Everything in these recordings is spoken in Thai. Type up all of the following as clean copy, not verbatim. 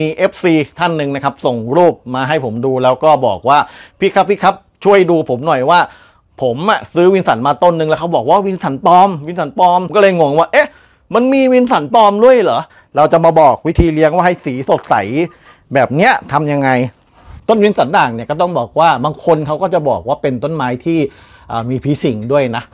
มี FC ท่านหนึ่งนะครับส่งรูปมาให้ผมดูแล้วก็บอกว่าพี่ครับช่วยดูผมหน่อยว่าผมซื้อวินสันมาต้นหนึ่งแล้วเขาบอกว่าวินสันปลอมก็เลยงงว่าเอ๊ะมันมีวินสันปลอมด้วยเหรอเราจะมาบอกวิธีเลี้ยงว่าให้สีสดใสแบบเนี้ยทำยังไงต้นวินสันด่างเนี่ยก็ต้องบอกว่าบางคนเขาก็จะบอกว่าเป็นต้นไม้ที่มีผีสิงด้วยนะ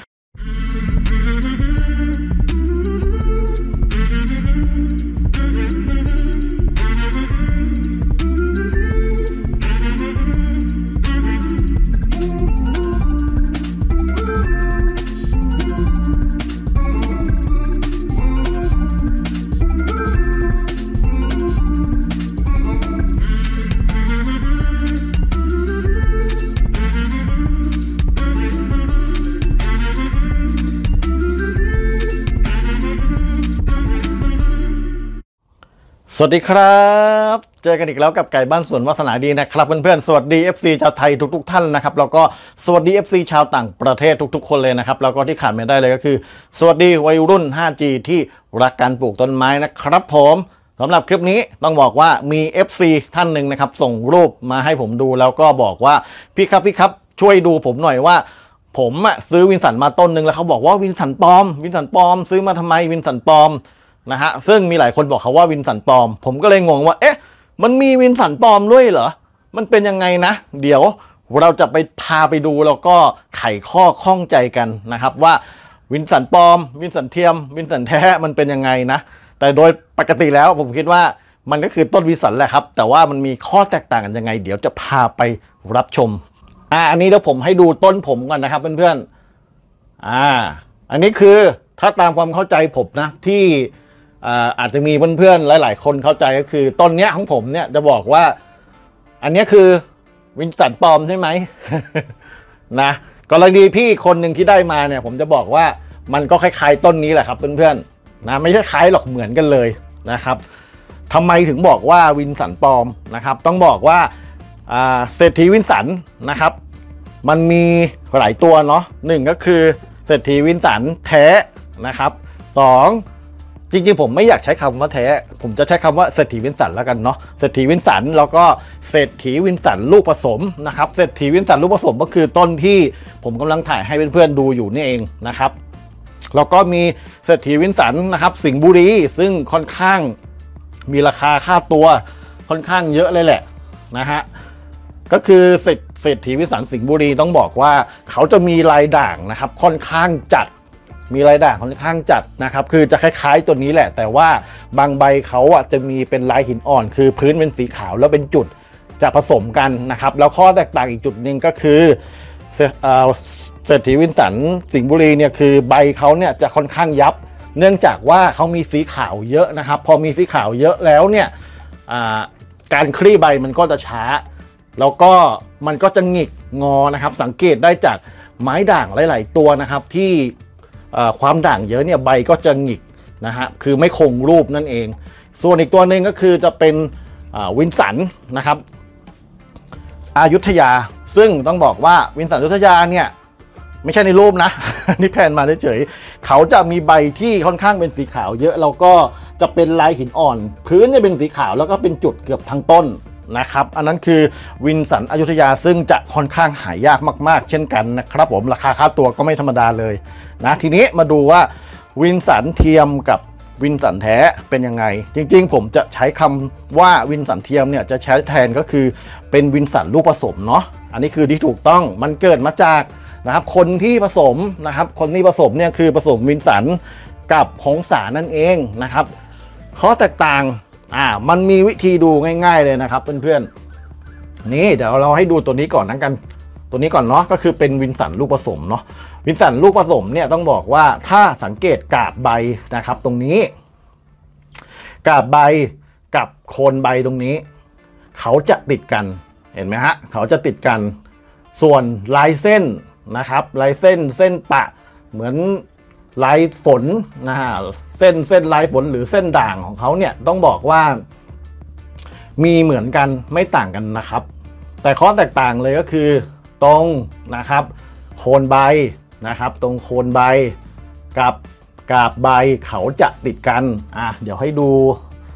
สวัสดีครับเจอกันอีกแล้วกับไก่บ้านสวนวาสนาดีนะครับเพื่อนๆสวัสดี FC ชาวไทยทุกท่านนะครับแล้วก็สวัสดี FC ชาวต่างประเทศทุกคนเลยนะครับแล้วก็ที่ขาดไม่ได้เลยก็คือสวัสดีวัยรุ่น 5G ที่รักการปลูกต้นไม้นะครับผมสำหรับคลิปนี้ต้องบอกว่ามี FC ท่านหนึ่งนะครับส่งรูปมาให้ผมดูแล้วก็บอกว่าพี่ครับช่วยดูผมหน่อยว่าผมซื้อวินสันมาต้นหนึ่งแล้วเขาบอกว่าวินสันปลอมซื้อมาทำไมวินสันปลอมนะฮะซึ่งมีหลายคนบอกเขาว่าวินสันปลอมผมก็เลยงงว่าเอ๊ะมันมีวินสันปลอมด้วยเหรอมันเป็นยังไงนะเดี๋ยวเราจะไปพาไปดูแล้วก็ไขข้อข้องใจกันนะครับว่าวินสันปลอมวินสันเทียมวินสันแท้มันเป็นยังไงนะแต่โดยปกติแล้วผมคิดว่ามันก็คือต้นวินสันแหละครับแต่ว่ามันมีข้อแตกต่างกันยังไงเดี๋ยวจะพาไปรับชมอันนี้เดี๋ยวผมให้ดูต้นผมก่อนนะครับเพื่อนๆอันนี้คือถ้าตามความเข้าใจผมนะที่อาจจะมีเพื่อนๆหลายๆคนเข้าใจก็คือต้นเนี้ยของผมเนี่ยจะบอกว่าอันนี้คือวินสันปลอมใช่ไหม นะกรณีพี่คนหนึ่งที่ได้มาเนี่ยผมจะบอกว่ามันก็คล้ายๆต้นนี้แหละครับเพื่อนๆนะไม่ใช่คล้ายหรอกเหมือนกันเลยนะครับทำไมถึงบอกว่าวินสันปลอมนะครับต้องบอกว่าเศรษฐีวินสันนะครับมันมีหลายตัวเนาะหนึ่งก็คือเศรษฐีวินสันแท้นะครับสองจริงๆผมไม่อยากใช้คำว่าแท้ผมจะใช้คำว่าเศรษฐีวินสันแล้วกันเนาะเศรษฐีวินสันแล้วก็เศรษฐีวินสันลูกผสมนะครับเศรษฐีวินสันลูกผสมก็คือต้นที่ผมกำลังถ่ายให้เพื่อนๆดูอยู่นี่เองนะครับแล้วก็มีเศรษฐีวินสันนะครับสิงห์บุรีซึ่งค่อนข้างมีราคาค่าตัวค่อนข้างเยอะเลยแหละนะฮะก็คือเศรษฐีวินสันสิงห์บุรีต้องบอกว่าเขาจะมีลายด่างนะครับค่อนข้างจัดมีลายด่างค่อนข้างจัดนะครับคือจะคล้ายๆตัวนี้แหละแต่ว่าบางใบเขาจะมีเป็นลายหินอ่อนคือพื้นเป็นสีขาวแล้วเป็นจุดจะผสมกันนะครับแล้วข้อแตกต่างอีกจุดหนึ่งก็คือเศรษฐีวินสันสิงห์บุรีเนี่ยคือใบเขาเนี่ยจะค่อนข้างยับเนื่องจากว่าเขามีสีขาวเยอะนะครับพอมีสีขาวเยอะแล้วเนี่ยการคลี่ใบมันก็จะช้าแล้วก็มันก็จะหงิกงอนะครับสังเกตได้จากไม้ด่างหลายๆตัวนะครับที่ความด่างเยอะเนี่ยใบก็จะหงิกนะฮะคือไม่คงรูปนั่นเองส่วนอีกตัวหนึ่งก็คือจะเป็นวินสันนะครับอยุธยาซึ่งต้องบอกว่าวินสันอยุธยาเนี่ยไม่ใช่ในรูปนะ นี่แผนมาเฉยๆเขาจะมีใบที่ค่อนข้างเป็นสีขาวเยอะแล้วก็จะเป็นลายหินอ่อนพื้นจะเป็นสีขาวแล้วก็เป็นจุดเกือบทั้งต้นนะครับอันนั้นคือวินสันอยุธยาซึ่งจะค่อนข้างหายากมากๆเช่นกันนะครับผมราคาค่าตัวก็ไม่ธรรมดาเลยนะทีนี้มาดูว่าวินสันเทียมกับวินสันแท้เป็นยังไงจริงๆผมจะใช้คำว่าวินสันเทียมเนี่ยจะใช้แทนก็คือเป็นวินสันลูกผสมเนาะอันนี้คือที่ถูกต้องมันเกิดมาจากนะครับคนที่ผสมนะครับคนที่ผสมเนี่ยคือผสมวินสันกับหงสานั่นเองนะครับข้อแตกต่างมันมีวิธีดูง่ายๆเลยนะครับเพื่อนๆนี่เดี๋ยวเราให้ดูตัวนี้ก่อนกันตัวนี้ก่อนเนาะก็คือเป็นวินสันลูกผสมเนาะวินสันลูกผสมเนี่ยต้องบอกว่าถ้าสังเกตกาบใบนะครับตรงนี้กาบใบกับโคนใบตรงนี้เขาจะติดกันเห็นไหมฮะเขาจะติดกันส่วนลายเส้นนะครับลายเส้นปะเหมือนลายฝนนะฮะเส้นลายฝนหรือเส้นด่างของเขาเนี่ยต้องบอกว่ามีเหมือนกันไม่ต่างกันนะครับแต่ข้อแตกต่างเลยก็คือตรงนะครับโคนใบนะครับตรงโคนใบกับกาบใบเขาจะติดกันเดี๋ยวให้ดู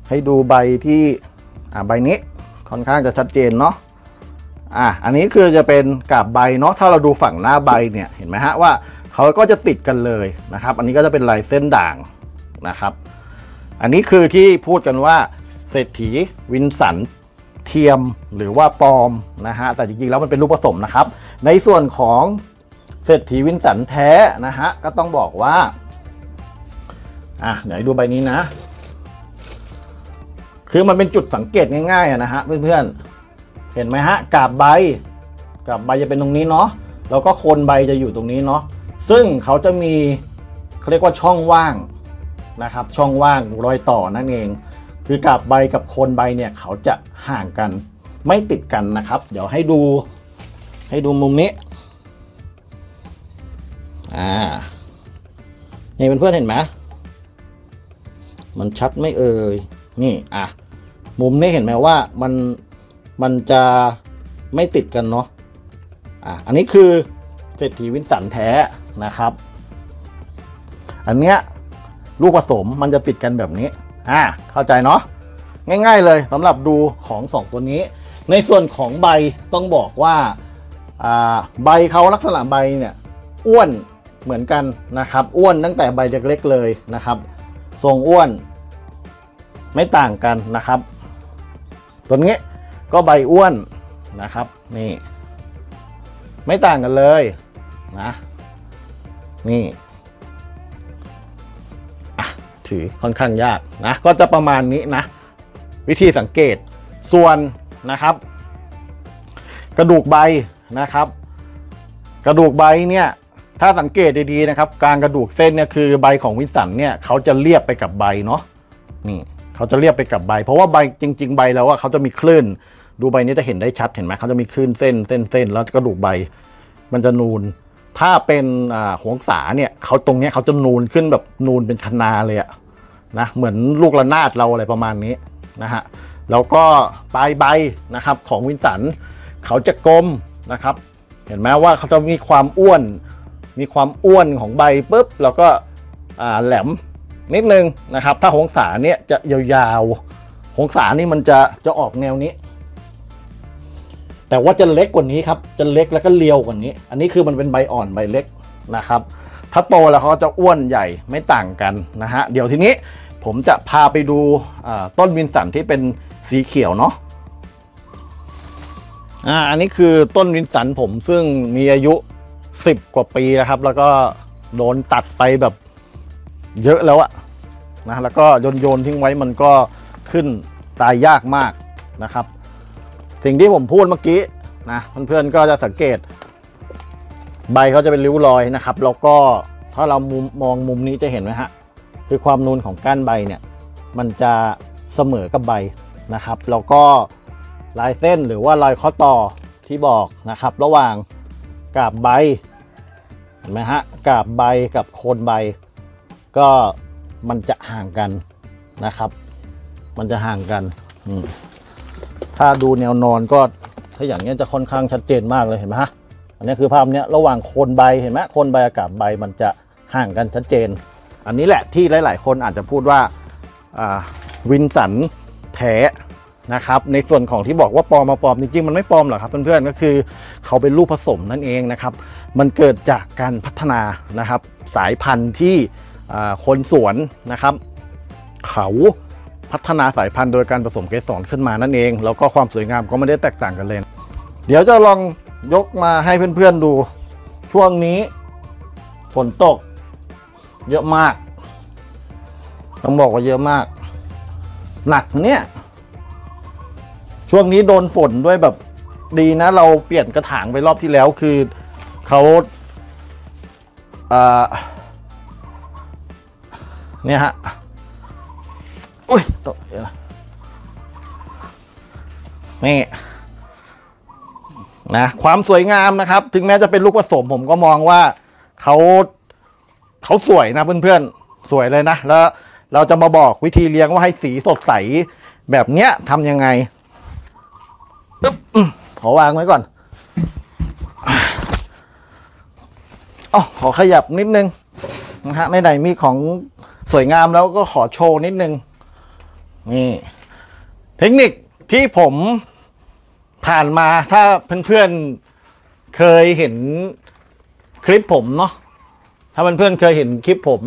ให้ดูใบที่ใบนี้ค่อนข้างจะชัดเจนเนาะอันนี้คือจะเป็นกาบใบเนาะถ้าเราดูฝั่งหน้าใบเนี่ยเห็นไหมฮะว่าเขาก็จะติดกันเลยนะครับอันนี้ก็จะเป็นลายเส้นด่างนะครับอันนี้คือที่พูดกันว่าเศรษฐีวินสันเทียมหรือว่าปลอมนะฮะแต่จริงๆแล้วมันเป็นรูปผสมนะครับในส่วนของเศรษฐีวินสันแท้นะฮะก็ต้องบอกว่าเดี๋ยวดูใบนี้นะคือมันเป็นจุดสังเกตง่ายๆนะฮะเพื่อนๆเห็นไหมฮะกาบใบจะเป็นตรงนี้เนาะแล้วก็โคนใบจะอยู่ตรงนี้เนาะซึ่งเขาจะมีเขาเรียกว่าช่องว่างนะครับช่องว่างรอยต่อนั่นเองคือกาบใบกับโคนใบเนี่ยเขาจะห่างกันไม่ติดกันนะครับเดี๋ยวให้ดูมุมนี้นี่เพื่อนๆเห็นไหมมันชัดไม่เอ่ยนี่มุมนี้เห็นไหมว่ามันจะไม่ติดกันเนาะอันนี้คือเศรษฐีวินสันแท้นะครับอันเนี้ยลูกผสมมันจะติดกันแบบนี้เข้าใจเนาะง่ายๆเลยสำหรับดูของ2ตัวนี้ในส่วนของใบต้องบอกว่าใบเขาลักษณะใบเนี่ยอ้วนเหมือนกันนะครับอ้วนตั้งแต่ใบเล็กๆเลยนะครับทรงอ้วนไม่ต่างกันนะครับตัวนี้ก็ใบอ้วนนะครับนี่ไม่ต่างกันเลยนะนี่ถือค่อนข้างยากนะก็จะประมาณนี้นะวิธีสังเกตส่วนนะครับกระดูกใบนะครับกระดูกใบเนี่ยถ้าสังเกตดีๆนะครับการกระดูกเส้นเนี่ยคือใบของวินสันเนี่ยเขาจะเรียบไปกับใบเนาะนี่เขาจะเรียบไปกับใบเพราะว่าใบจริงๆใบแล้วว่าเขาจะมีคลื่นดูใบนี้จะเห็นได้ชัดเห็นไหมเขาจะมีคลื่นเส้นแล้วกระดูกใบมันจะนูนถ้าเป็นหงสาเนี่ยเขาตรงเนี้ยเขาจะนูนขึ้นแบบนูนเป็นคณาเลยนะเหมือนลูกระนาดเราอะไรประมาณนี้นะฮะแล้วก็ปลายใบนะครับของวินสันเขาจะกลมนะครับเห็นไหมว่าเขาจะมีความอ้วนของใบปุ๊บแล้วก็แหลมนิดนึงนะครับถ้าหงสาเนี่ยจะยาวๆหงสานี่มันจะออกแนวนี้แต่ว่าจะเล็กกว่านี้ครับจะเล็กแล้วก็เรียวกว่านี้อันนี้คือมันเป็นใบอ่อนใบเล็กนะครับถ้าโตแล้วเขาจะอ้วนใหญ่ไม่ต่างกันนะฮะเดี๋ยวทีนี้ผมจะพาไปดูต้นวินสันที่เป็นสีเขียวเนาะอันนี้คือต้นวินสันผมซึ่งมีอายุ10 กว่าปีนะครับแล้วก็โดนตัดไปแบบเยอะแล้วนะแล้วก็โยนทิ้งไว้มันก็ขึ้นตายยากมากนะครับสิ่งที่ผมพูดเมื่อกี้นะเพื่อนๆก็จะสังเกตใบเขาจะเป็นริ้วรอยนะครับแล้วก็ถ้าเรามองมุมนี้จะเห็นไหมฮะคือความนูนของก้านใบเนี่ยมันจะเสมอกับใบนะครับแล้วก็ลายเส้นหรือว่ารอยข้อต่อที่บอกนะครับระหว่างกาบใบเห็นไหมฮะกาบใบกับโคนใบก็มันจะห่างกันนะครับมันจะห่างกันถ้าดูแนวนอนก็ถ้าอย่างนี้จะค่อนข้างชัดเจนมากเลยเห็นไหมฮะอันนี้คือภาพเนี้ยระหว่างโคนใบเห็นไหมโคนใบกับกาบใบมันจะห่างกันชัดเจนอันนี้แหละที่หลายๆคนอาจจะพูดว่าวินสันแท้นะครับในส่วนของที่บอกว่าปลอมมาปลอมจริงๆมันไม่ปลอมหรอกครับเพื่อนๆก็คือเขาเป็นลูกผสมนั่นเองนะครับมันเกิดจากการพัฒนานะครับสายพันธุ์ที่คนสวนนะครับเขาพัฒนาสายพันธุ์โดยการผสมเกสรขึ้นมานั่นเองแล้วก็ความสวยงามก็ไม่ได้แตกต่างกันเลยเดี๋ยวจะลองยกมาให้เพื่อนๆดูช่วงนี้ฝนตกเยอะมากต้องบอกว่าเยอะมากหนักเนี่ยช่วงนี้โดนฝนด้วยแบบดีนะเราเปลี่ยนกระถางไปรอบที่แล้วคือเขาเนี่ยฮะอุ้ยตกนี่นะความสวยงามนะครับถึงแม้จะเป็นลูกผสมผมก็มองว่าเขาสวยนะเพื่อนๆสวยเลยนะแล้วเราจะมาบอกวิธีเลี้ยงว่าให้สีสดใสแบบเนี้ยทำยังไงขอวางไว้ก่อนขอขยับนิดนึงนะฮะไหนๆมีของสวยงามแล้วก็ขอโชว์นิดนึงนี่เทคนิคที่ผมผ่านมาถ้าเพื่อนๆเคยเห็นคลิปผมเนาะถ้าเพื่อนๆเคยเห็นคลิปผม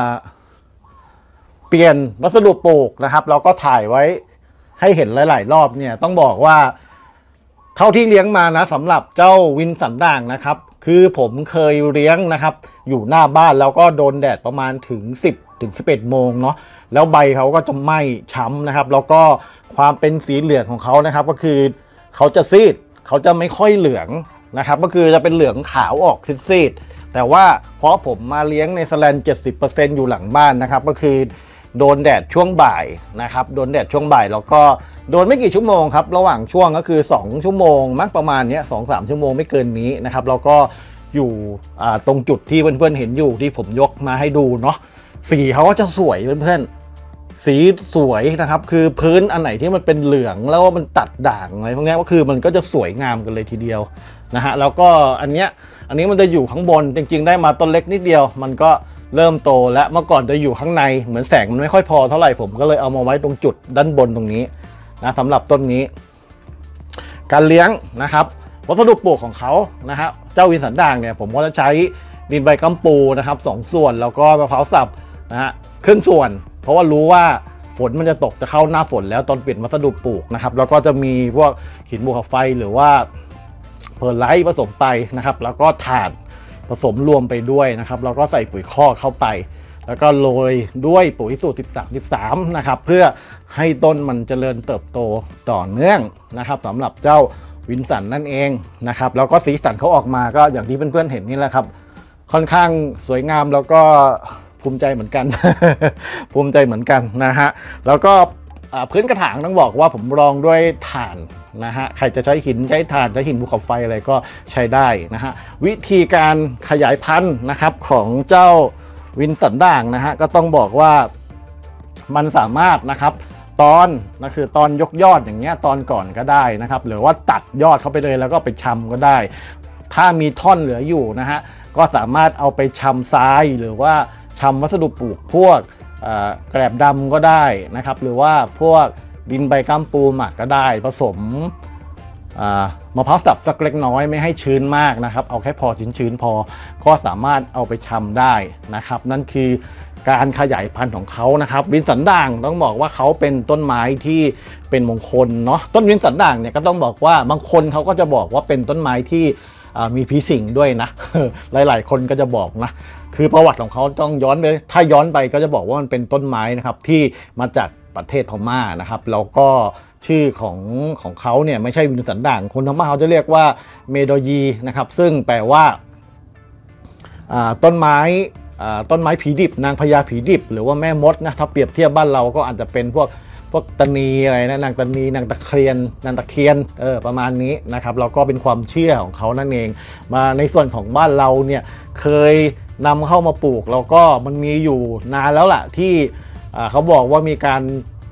เปลี่ยนวัสดุปลูกนะครับเราก็ถ่ายไว้ให้เห็นหลายๆรอบเนี่ยต้องบอกว่าเท่าที่เลี้ยงมานะสำหรับเจ้าวินสันด่างนะครับคือผมเคยเลี้ยงนะครับอยู่หน้าบ้านแล้วก็โดนแดดประมาณถึง10 ถึง 11 โมงเนาะแล้วใบเขาก็จะไหม้ช้ำนะครับแล้วก็ความเป็นสีเหลืองของเขานะครับก็คือเขาจะซีดเขาจะไม่ค่อยเหลืองนะครับก็คือจะเป็นเหลืองขาวออกซีดๆแต่ว่าเพราะผมมาเลี้ยงในสแลน 70% อยู่หลังบ้านนะครับก็คือโดนแดดช่วงบ่ายนะครับโดนแดดช่วงบ่ายแล้วก็โดนไม่กี่ชั่วโมงครับระหว่างช่วงก็คือ2 ชั่วโมงมั้งประมาณนี้ 2-3 ชั่วโมงไม่เกินนี้นะครับแล้วก็อยู่ตรงจุดที่เพื่อนๆเห็นอยู่ที่ผมยกมาให้ดูเนาะสีเขาก็จะสวยเพื่อนๆสีสวยนะครับคือพื้นอันไหนที่มันเป็นเหลืองแล้วมันตัดด่างอะไรพวกนี้ก็คือมันก็จะสวยงามกันเลยทีเดียวนะฮะแล้วก็อันนี้มันจะอยู่ข้างบนจริงๆได้มาต้นเล็กนิดเดียวมันก็เริ่มโตและเมื่อก่อนจะอยู่ข้างในเหมือนแสงมันไม่ค่อยพอเท่าไหร่ผมก็เลยเอามาไว้ตรงจุดด้านบนตรงนี้นะสำหรับต้นนี้การเลี้ยงนะครับวัสดุปลูกของเขานะฮะเจ้าวินสันด่างเนี่ยผมก็จะใช้ดินใบกัมปูนะครับ2 ส่วนแล้วก็มะพร้าวสับนะฮะครึ่งส่วนเพราะว่ารู้ว่าฝนมันจะตกจะเข้าหน้าฝนแล้วตอนเปลี่ยนวัสดุปลูกนะครับแล้วก็จะมีพวกหินภูเขาไฟหรือว่าเพร์ลไลท์ผสมไปนะครับแล้วก็ถ่านผสมรวมไปด้วยนะครับแล้วก็ใส่ปุ๋ยคอกเข้าไปแล้วก็โรยด้วยปุ๋ยสูตร13นะครับเพื่อให้ต้นมันเจริญเติบโตต่อเนื่องนะครับสำหรับเจ้าวินสันนั่นเองนะครับแล้วก็สีสันเขาออกมาก็อย่างที่เพื่อนๆเห็นนี่แหละครับค่อนข้างสวยงามแล้วก็ภูมิใจเหมือนกัน ภูมิใจเหมือนกันนะฮะแล้วก็พื้นกระถางต้องบอกว่าผมรองด้วยถ่านนะฮะใครจะใช้หินใช้ถ่านใช้หินภูเขาไฟอะไรก็ใช้ได้นะฮะวิธีการขยายพันธุ์นะครับของเจ้าวินสันด่างนะฮะก็ต้องบอกว่ามันสามารถนะครับคือตอนยกยอดอย่างเงี้ยตอนก่อนก็ได้นะครับหรือว่าตัดยอดเข้าไปเลยแล้วก็ไปชำก็ได้ถ้ามีท่อนเหลืออยู่นะฮะก็สามารถเอาไปชำทรายหรือว่าชำวัสดุปลูกพวกแกลบดำก็ได้นะครับหรือว่าพวกดินใบกัมปูหมักก็ได้ผสมมะพร้าวสับสักเล็กน้อยไม่ให้ชื้นมากนะครับเอาแค่พอชื้นๆพอก็สามารถเอาไปชำได้นะครับนั่นคือการขยายพันธุ์ของเขานะครับวินสันด่างต้องบอกว่าเขาเป็นต้นไม้ที่เป็นมงคลเนาะต้นวินสันด่างเนี่ยก็ต้องบอกว่าบางคนเขาก็จะบอกว่าเป็นต้นไม้ที่มีผีสิงด้วยนะ หลายๆคนก็จะบอกนะคือประวัติของเขาต้องย้อนไปถ้าย้อนไปก็จะบอกว่ามันเป็นต้นไม้นะครับที่มาจากประเทศพม่านะครับแล้วก็ชื่อของเขาเนี่ยไม่ใช่วินสันด่างคนพม่าเขาจะเรียกว่าเมโดยีนะครับซึ่งแปลว่าต้นไม้ผีดิบนางพญาผีดิบหรือว่าแม่มดนะถ้าเปรียบเทียบบ้านเราก็อาจจะเป็นพวกตะนีอะไรนะนางตะนีนางตะเคียนประมาณนี้นะครับเราก็เป็นความเชื่อของเขานั่นเองมาในส่วนของบ้านเราเนี่ยเคยนำเข้ามาปลูกแล้วก็มันมีอยู่นานแล้วล่ะที่เขาบอกว่ามีการ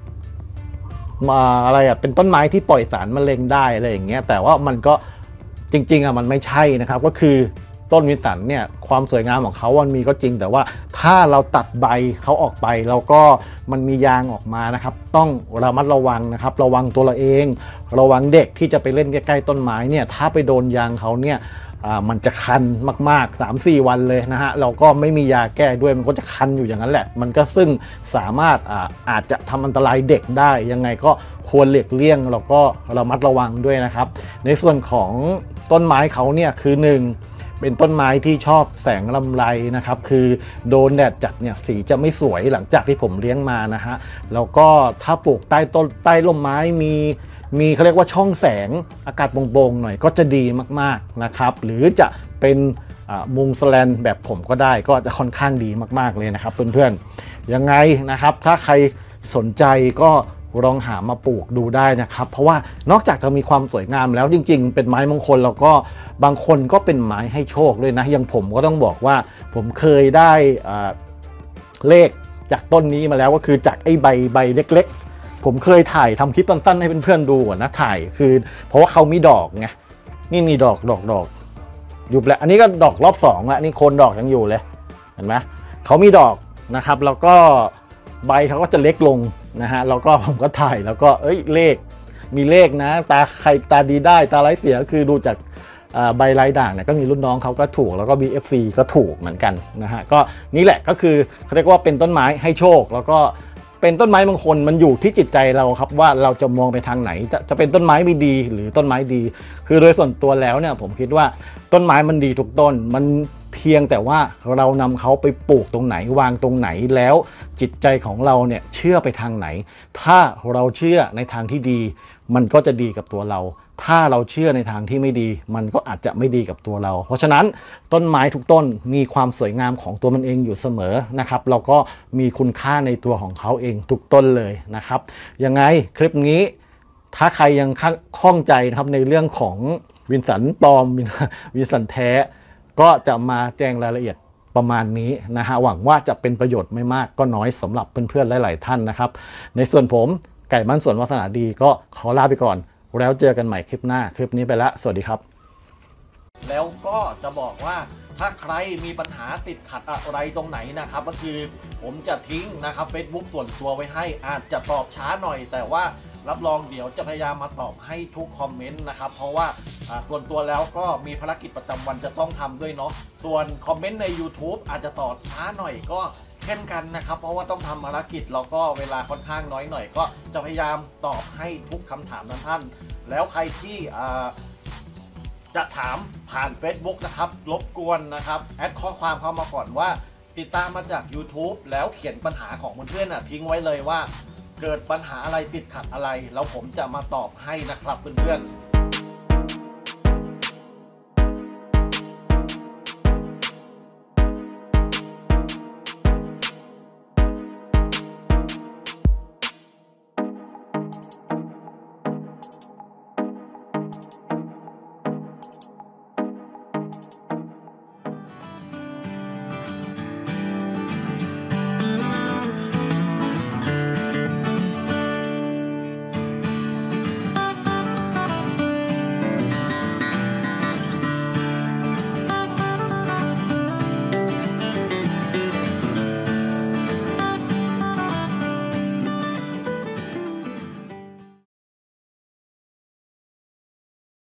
อะไรเป็นต้นไม้ที่ปล่อยสารมะเร็งได้อะไรอย่างเงี้ยแต่ว่ามันก็จริงๆมันไม่ใช่นะครับก็คือต้นวินสันเนี่ยความสวยงามของเขามันมีก็จริงแต่ว่าถ้าเราตัดใบเขาออกไปแล้วก็มันมียางออกมานะครับต้องระมัดระวังนะครับระวังตัวเราเองระวังเด็กที่จะไปเล่นใกล้ๆต้นไม้เนี่ยถ้าไปโดนยางเขาเนี่ยมันจะคันมากๆ 3-4 วันเลยนะฮะเราก็ไม่มียาแก้ด้วยมันก็จะคันอยู่อย่างนั้นแหละมันก็ซึ่งสามารถอาจจะทำอันตรายเด็กได้ยังไงก็ควรหลีกเลี่ยงแล้วก็ระมัดระวังด้วยนะครับในส่วนของต้นไม้เขาเนี่ยคือ1เป็นต้นไม้ที่ชอบแสงลำไรนะครับคือโดนแดดจัดเนี่ยสีจะไม่สวยหลังจากที่ผมเลี้ยงมานะฮะแล้วก็ถ้าปลูกใต้ร่มไม้มีเขาเรียกว่าช่องแสงอากาศโปร่งๆหน่อยก็จะดีมากๆนะครับหรือจะเป็นมุงสแลนแบบผมก็ได้ก็จะค่อนข้างดีมากๆเลยนะครับเพื่อนๆยังไงนะครับถ้าใครสนใจก็ลองหามาปลูกดูได้นะครับเพราะว่านอกจากจะมีความสวยงามแล้วจริงๆเป็นไม้มงคลแล้วก็บางคนก็เป็นไม้ให้โชคด้วยนะอย่างผมก็ต้องบอกว่าผมเคยได้เลขจากต้นนี้มาแล้วก็คือจากไอ้ใบเล็กๆผมเคยถ่ายทำคลิปสั้นๆให้เพื่อนๆดูก่อนนะถ่ายคือเพราะว่าเขามีดอกไงนี่ดอกอยู่แล้วอันนี้ก็ดอกรอบ2แล้วนี่โคนดอกยังอยู่เลยเห็นไหมเขามีดอกนะครับแล้วก็ใบเขาก็จะเล็กลงนะฮะแล้วก็ผมก็ถ่ายแล้วก็เลขมีเลขนะตาใครตาดีได้ตาไร้เสียคือดูจากใบลายด่างเนี่ยก็มีรุ่นน้องเขาก็ถูกแล้วก็ BFC ก็ถูกเหมือนกันนะฮะก็นี่แหละก็คือเขาเรียกว่าเป็นต้นไม้ให้โชคแล้วก็เป็นต้นไม้มงคลมันอยู่ที่จิตใจเราครับว่าเราจะมองไปทางไหนจะเป็นต้นไม้ไม่ดีหรือต้นไม้ดีคือโดยส่วนตัวแล้วเนี่ยผมคิดว่าต้นไม้มันดีทุกต้นมันเพียงแต่ว่าเรานำเขาไปปลูกตรงไหนวางตรงไหนแล้วจิตใจของเราเนี่ยเชื่อไปทางไหนถ้าเราเชื่อในทางที่ดีมันก็จะดีกับตัวเราถ้าเราเชื่อในทางที่ไม่ดีมันก็อาจจะไม่ดีกับตัวเราเพราะฉะนั้นต้นไม้ทุกต้นมีความสวยงามของตัวมันเองอยู่เสมอนะครับเราก็มีคุณค่าในตัวของเขาเองทุกต้นเลยนะครับยังไงคลิปนี้ถ้าใครยังข้องใจนะครับในเรื่องของวินสันปลอมวินสันแท้ก็จะมาแจ้งรายละเอียดประมาณนี้นะฮะหวังว่าจะเป็นประโยชน์ไม่มากก็น้อยสำหรับเพื่อนๆหลายๆท่านนะครับในส่วนผมไก่บ้านสวนวาสนาดีก็ขอลาไปก่อนแล้วเจอกันใหม่คลิปหน้าคลิปนี้ไปละสวัสดีครับแล้วก็จะบอกว่าถ้าใครมีปัญหาติดขัดอะไรตรงไหนนะครับก็คือผมจะทิ้งนะครับ Facebook ส่วนตัวไว้ให้อาจจะตอบช้าหน่อยแต่ว่ารับรองเดี๋ยวจะพยายามมาตอบให้ทุกคอมเมนต์นะครับเพราะว่าส่วนตัวแล้วก็มีภารกิจประจำวันจะต้องทำด้วยเนาะส่วนคอมเมนต์ใน YouTube อาจจะตอบช้าหน่อยก็เช่นกันนะครับเพราะว่าต้องทำภารกิจแล้วก็เวลาค่อนข้างน้อยหน่อยก็จะพยายามตอบให้ทุกคำถามท่านแล้วใครที่จะถามผ่าน Facebook นะครับรบกวนนะครับแอดข้อความเข้ามาก่อนว่าติดตามมาจาก YouTube แล้วเขียนปัญหาของเพื่อนๆทิ้งไว้เลยว่าเกิดปัญหาอะไรติดขัดอะไรแล้วผมจะมาตอบให้นะครับเพื่อนๆ